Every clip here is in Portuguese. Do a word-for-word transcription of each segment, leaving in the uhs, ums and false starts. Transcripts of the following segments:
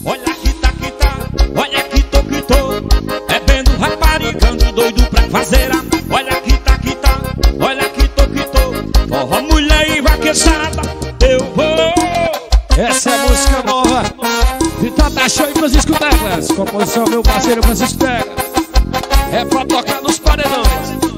olha que tá, que tá, olha que tô, que tô, bebendo, raparigando, doido pra fazer amor. Olha que tá, que tá, olha que tô, que tô, forró, mulher e vaquejada, eu vou. Essa é a música nova de Tata Show e Francisco Teclas. Composição meu parceiro Francisco Teclas. É pra tocar nos paredões.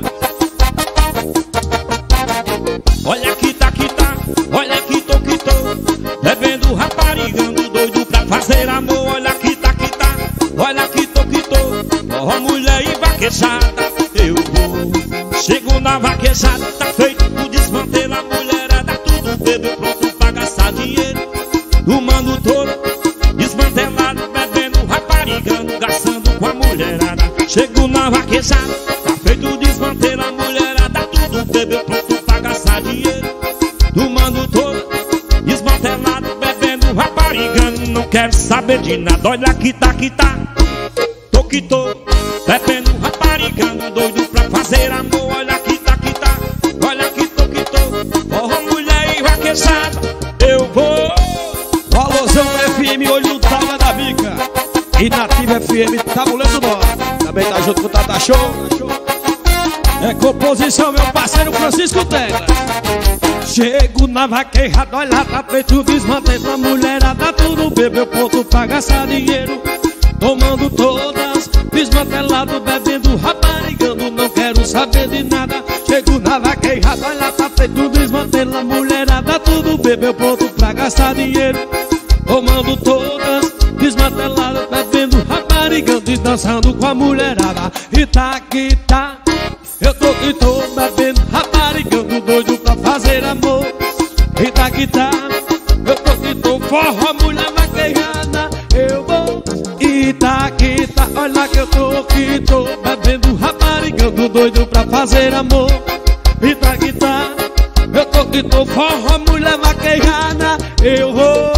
Olha que tá, que tá, olha que tô, que tô, bebendo, raparigando, doido pra fazer amor. Olha que tá, que tá, olha que tô, que tô, forró, mulher e vaquejada, eu vou. Chego na vaquejada, tá feito o desmantelo, a mulherada tudo bebeu, pronto pra gastar dinheiro. O mano todo desmantelado, bebendo, raparigando, gastando com a mulherada. Chego na vaquejada, tá feito o desmantelo, a mulherada tudo bebeu, pronto pra gastar dinheiro. O mano todo desmantelado, bebendo, raparigando, não quero saber de nada. Olha que tá, que tá, tô que tô, bebendo, raparigando, doido pra fazer amor. Olha que tá, que tá, olha que tô, que tô, forró, mulher e vaquejada, eu vou. Valorzão F M, olho d'água da bica. E Nativa F M, Tabuleiro do Norte. Também tá junto com o Tata Show. É composição meu parceiro Francisco Teclas. Chego na vaquejada, olha, tá feito desmantelo, a mulherada tudo bebeu, ponto pra gastar dinheiro. Tomando todas, desmantelado, bebendo, raparigando, não quero saber de nada. Chego na vaquejada, olha, tá feito desmantelo, a mulherada tudo bebeu, ponto pra gastar dinheiro. Tomando todas, desmantelado, bebendo, raparigando e dançando com a mulherada. E tá que tá, eu tô que tô, bebendo, raparigando, doido pra fazer amor. E tá que tá, eu tô que tô, forró, mulher vaquejada, eu vou. E tá que tá, olha que eu tô que tô, bebendo, raparigando, doido pra fazer amor. E tá que tá, eu tô que tô, forró, mulher vaquejada, eu vou.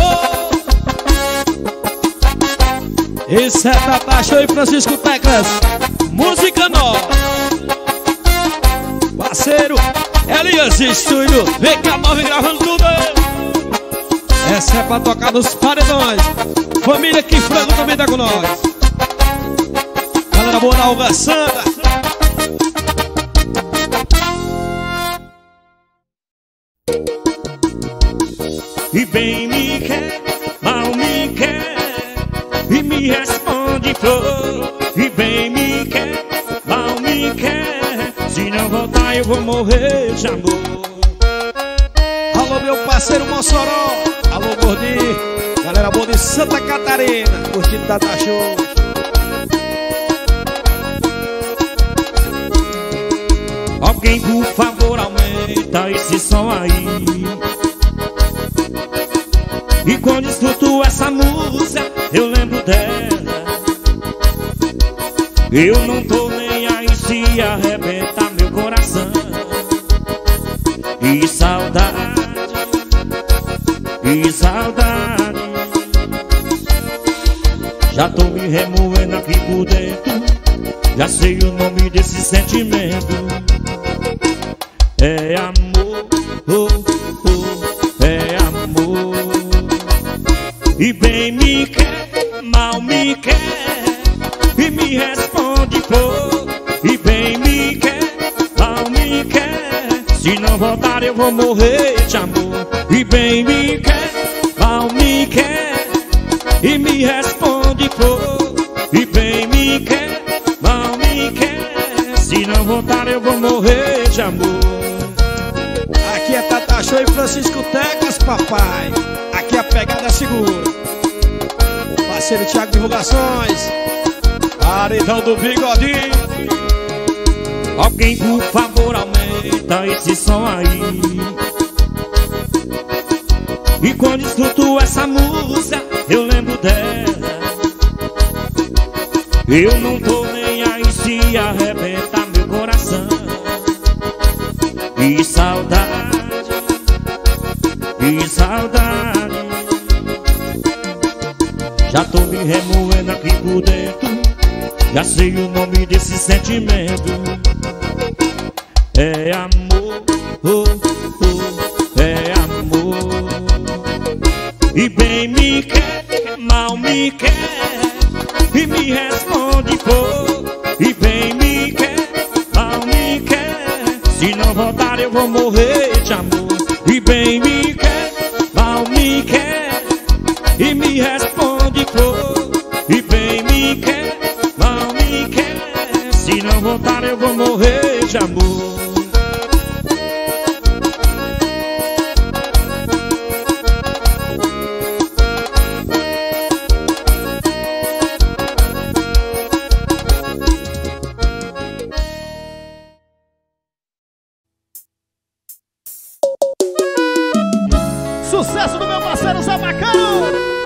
Esse é Tata Show e Francisco Teclas. Música nova. Parceiro Elias Estúdio, vem cá, nove gravando tudo. Essa é pra tocar nos paredões. Família que frango também tá com nós. Galera boa da Uva Santa. E bem me quer, mal me quer, e me responde flor. E bem me quer, mal me quer, se não voltar eu vou morrer de amor. Alô meu parceiro Mossoró, alô gordinho, galera boa de Santa Catarina, curtindo Tata Show. Alguém por favor aumenta esse som aí. E quando escuto essa música eu lembro dela. Eu não tô nem aí se arrebenta meu coração. E saudade, e saudade, já tô me remoendo aqui por dentro. Já sei o nome desse sentimento. É amor, oh, oh, é amor. E bem me quer, mal me quer, e me responde flor. E bem me quer, mal me quer, se não voltar eu vou morrer de amor. E bem me quer, mal me quer, e me responde flor. E bem me quer, mal me quer, se não voltar eu vou morrer de amor. Aqui é Tata Show e Francisco Teclas, papai. Aqui a pegada segura. Parceiro Thiago Divulgações, paredão do Bigodinho. Alguém por favor aumenta esse som aí. E quando escuto essa música eu lembro dela. Eu não tô nem aí se arrebenta meu coração. E saudade, e saudade, já tô me remoendo aqui por dentro. Já sei o nome desse sentimento. É amor, oh, oh, é amor. E bem me quer, mal me quer e me responde por, e bem me quer, mal me quer. Se não voltar eu vou morrer de amor. E bem me quer, mal me quer e me responde por, e bem me quer, mal me quer. Se não voltar eu vou morrer de amor. Sucesso do meu parceiro Zé Bacão.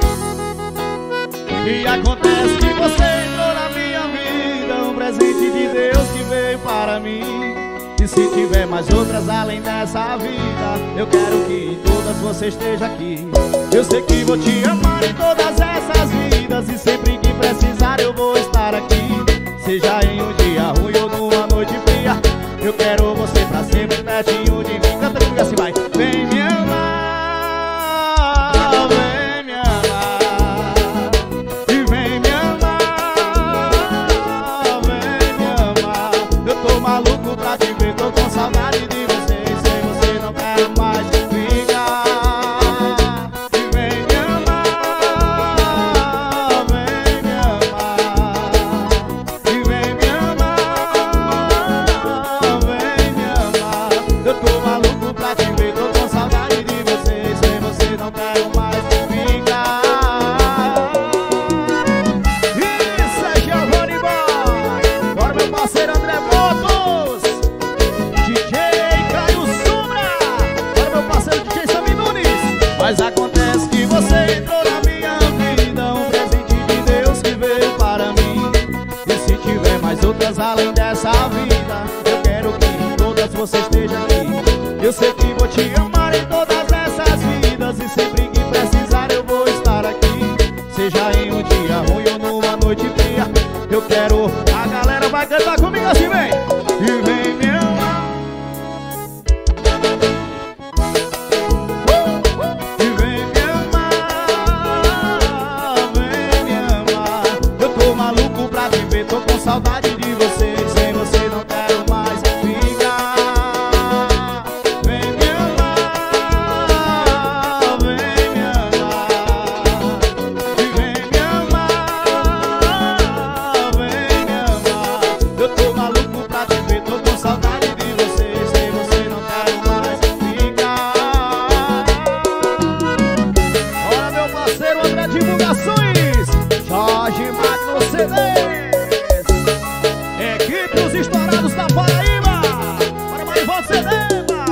E acontece que você entrou na minha vida, um presente de Deus que veio para mim. E se tiver mais outras além dessa vida, eu quero que em todas você esteja aqui. Eu sei que vou te amar em todas essas vidas, e sempre que precisar eu vou estar aqui. Seja em um dia ruim ou numa noite fria, eu quero você pra sempre pertinho de mim. Canta comigo assim, vai. Vem me amar, tô com saudade de você, sem você não quero mais ficar. E vem me amar, vem me amar. E vem me amar, vem me amar. Eu tô maluco pra te ver, tô com saudade de você, sem você não quero mais ficar. Isso é Giovanni Boy. Bora meu parceiro André Motos. Mas acontece que você entrou na minha vida, um presente de Deus que veio para mim. E se tiver mais outras além dessa vida, eu quero que em todas você esteja aqui. Eu sei que vou te amar em todas essas vidas, e sempre que precisar eu vou estar aqui. Seja em um dia ruim ou numa noite fria, eu quero. A galera vai cantar comigo assim, vem. E vem me amar. Tô com saudade de você, sem você não quero mais ficar. Vem me amar, vem me amar. E vem me amar, vem me amar. Eu tô maluco pra te ver, tô com saudade de você, sem você não quero mais ficar. Olha meu parceiro André Divulgações, Jorge Magno C D. Os estourados da Paraíba, para mais você, Dema.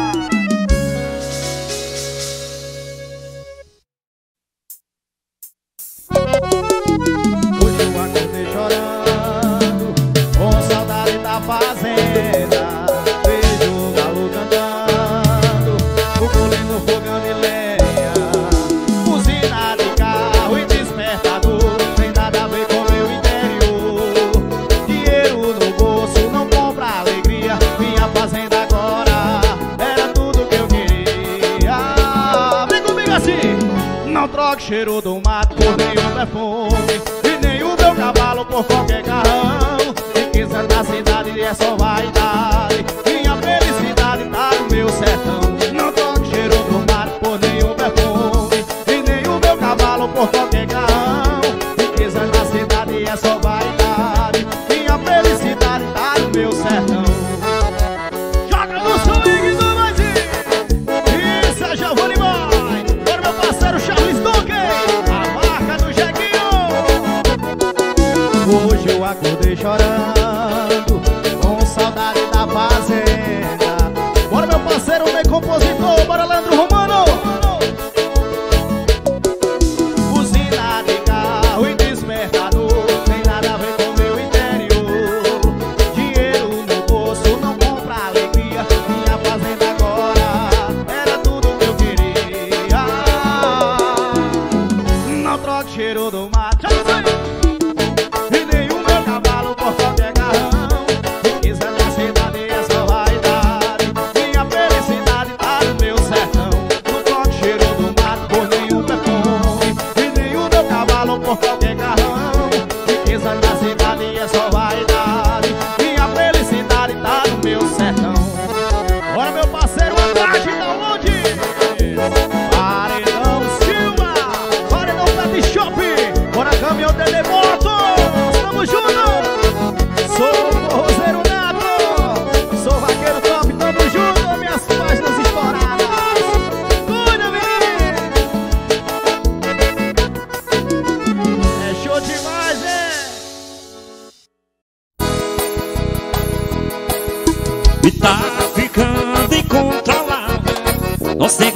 Hoje eu acordei chorando, com saudade da fazenda. Vejo o galo cantando, o bolinho no fogão de lenha, buzina de carro e despertador. Tem nada a ver com meu interior. Dinheiro no bolso não compra alegria. Minha fazenda agora era tudo que eu queria. Vem comigo assim. Não troque cheiro do mato por nenhum perfume, e nem o meu cavalo por qualquer carrão. Se quiser da cidade é só vaidade, minha felicidade tá no meu sertão. Não troque cheiro do mato por nenhum perfume, e nem o meu cavalo por qualquer carrão. Se quiser da cidade é só vaidade, minha felicidade tá no meu sertão. Joga no swing do Brasil. Isso é Giovanni Boy. Bora meu parceiro Charles Duque, a marca do Jeguinho. Hoje eu acordei chorando, com saudade da fazenda. Bora meu parceiro meu compositor, bora Leandro Romano. Buzina de carro e despertador, tem nada a ver com meu interior. Dinheiro no bolso não compra alegria. Minha fazenda agora era tudo que eu queria. Não troque cheiro do mato, e nem o meu cavalo por qualquer carrão. Se quiser da cidade é só vaidade, minha felicidade tá no meu sertão. Não troque cheiro do mato por nenhum perfume, e nem o meu cavalo por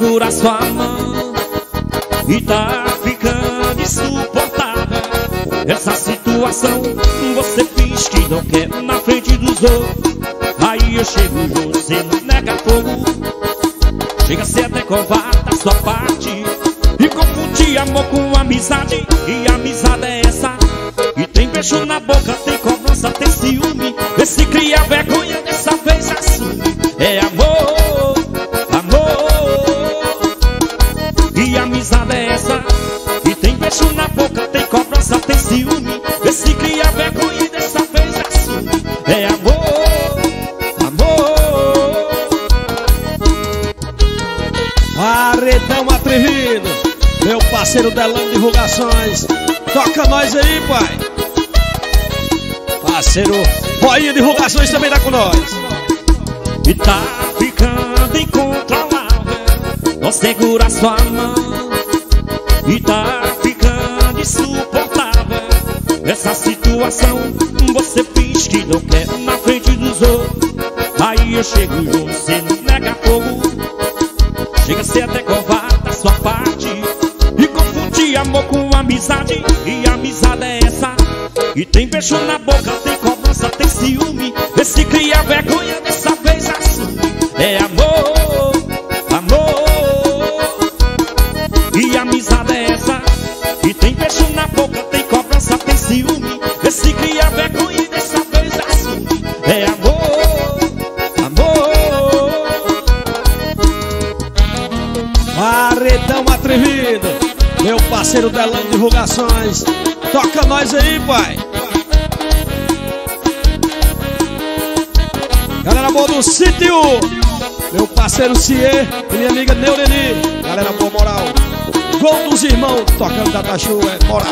segura sua mão e tá ficando insuportável. Essa situação você finge que não quer na frente dos outros. Aí eu chego junto, você não nega fogo. Chega a ser até covarde da sua parte e confundir amor com amizade. E amizade é essa que tem beijo na boca, tem cobrança, tem ciúme. Esse cria vergonha, dessa vez assume. É amor, amor. E amizade é essa que tem beijo na boca, tem cobrança, tem ciúme. Esse cria vergonha, dessa vez assume. É amor, amor. Paredão atrevido, meu parceiro Delão Divulgações. Toca nós aí, pai. Parceiro Boinha Divulgações também tá com nós. E tá ficando incontrolável, não segura sua mão. E tá ficando insuportável. Essa situação você finge que não quer na frente dos outros. Aí eu chego e você não nega fogo. Chega a ser até covarde da sua parte e confundir amor com amizade. E amizade é essa e tem beijo na boca, tem cobrança, tem ciúme. Esse cria vergonha, dessa vez assume. É amor, amor. E amizade é essa e tem beijo na boca, tem cobrança, tem ciúme. Esse cria vergonha, dessa vez assume. É amor, amor. Paredão atrevido, meu parceiro Delão Divulgações. Toca nós aí, pai. Galera boa do sítio, meu parceiro Cier e minha amiga Neureni. Galera boa moral. Gol dos irmãos, tocando Data Show, é moral.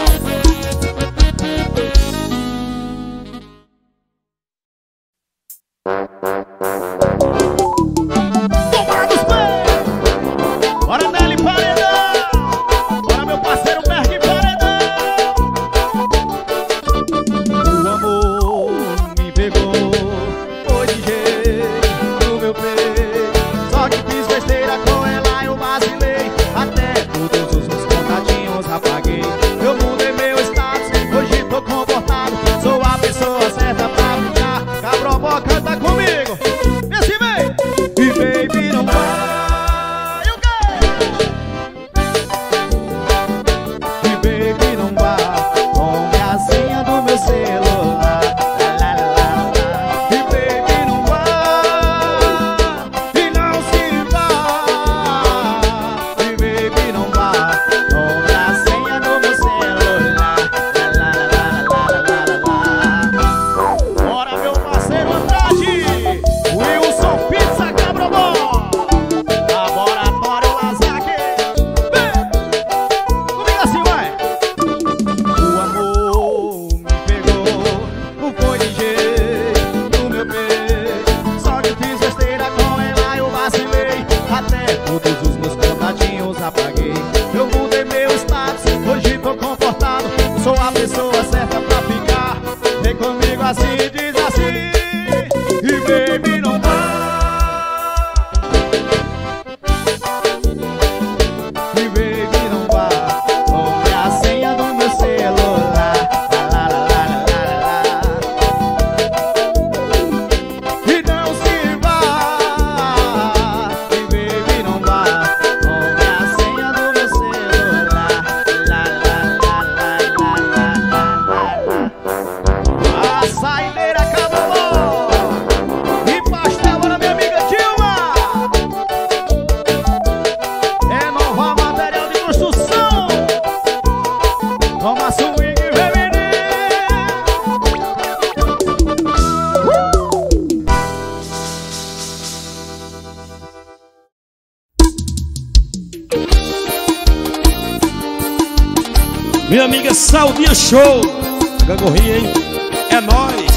Minha amiga Saudinha Show, Gangorrinha, hein? É nóis.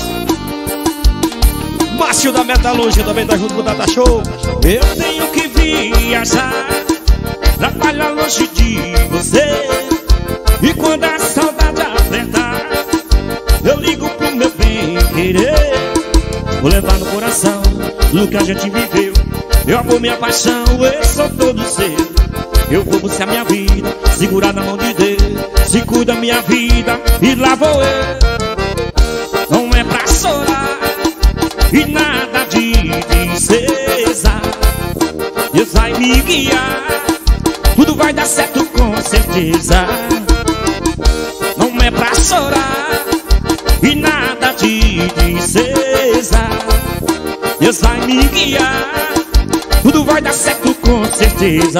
Márcio da Metalúrgica também tá junto com o Data Show. Eu tenho que viajar, trabalhar longe de você. E quando a saudade apertar, eu ligo pro meu bem querer. Vou levar no coração tudo que a gente viveu. Meu amor, minha paixão, eu sou todo seu. Eu vou buscar minha vida, segurar na mão de Deus. Se cuida minha vida e lá vou eu. Não é pra chorar e nada de tristeza. Deus vai me guiar, tudo vai dar certo com certeza. Não é pra chorar e nada de tristeza. Deus vai me guiar, tudo vai dar certo com certeza.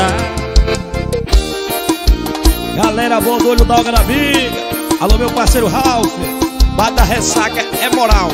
Galera boa do olho da Água da Bica. Alô, meu parceiro Ralph. Bata ressaca é moral.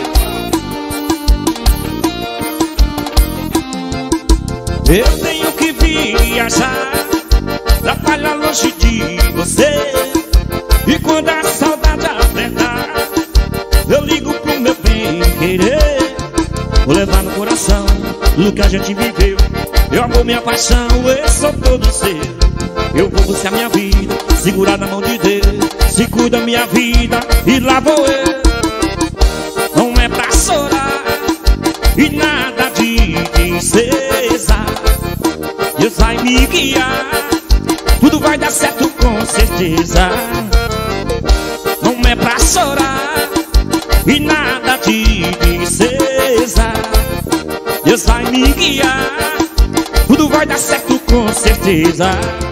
Eu tenho que viajar pra falhar longe de você. E quando a saudade apertar, eu ligo pro meu bem querer. Vou levar no coração tudo que a gente viveu. Meu amor, minha paixão, eu sou todo seu. Eu vou buscar minha vida, segurar na mão de Deus. Se cuida minha vida e lá vou eu. Não é pra chorar e nada de tristeza. Deus vai me guiar, tudo vai dar certo com certeza. Não é pra chorar e nada de tristeza. Deus vai me guiar, tudo vai dar certo com certeza.